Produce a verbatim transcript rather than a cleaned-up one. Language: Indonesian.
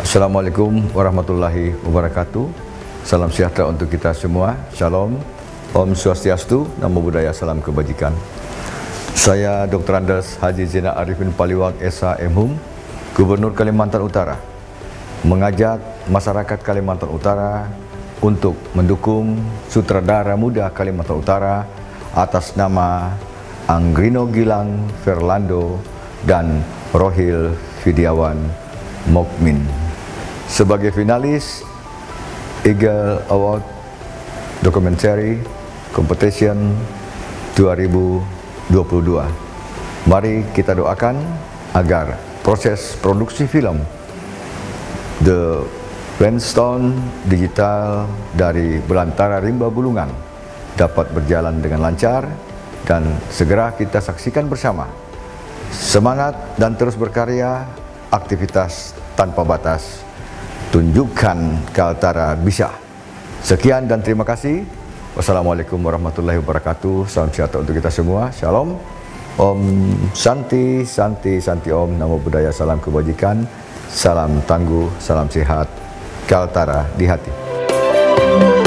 Assalamualaikum warahmatullahi wabarakatuh. Salam sejahtera untuk kita semua. Shalom, Om Swastiastu, Namo Buddhaya, salam kebajikan. Saya Doktor Andes Haji Zainal Arifin Paliwang S H M Hum, Gubernur Kalimantan Utara, mengajak masyarakat Kalimantan Utara untuk mendukung sutradara muda Kalimantan Utara atas nama Anggrino Gilang Fernando dan Rohil Fidiawan Mokmin sebagai finalis Eagle Award Documentary Competition dua ribu dua puluh dua. Mari kita doakan agar proses produksi film The Flintstone digital dari Belantara Rimba Bulungan dapat berjalan dengan lancar dan segera kita saksikan bersama. Semangat dan terus berkarya, aktivitas tanpa batas. Tunjukkan Kaltara bisa. Sekian dan terima kasih. Wassalamualaikum warahmatullahi wabarakatuh. Salam sejahtera untuk kita semua. Shalom. Om Santi, Santi, Santi Om. Namo Buddhaya, salam kebajikan. Salam tangguh, salam sehat. Kaltara di hati.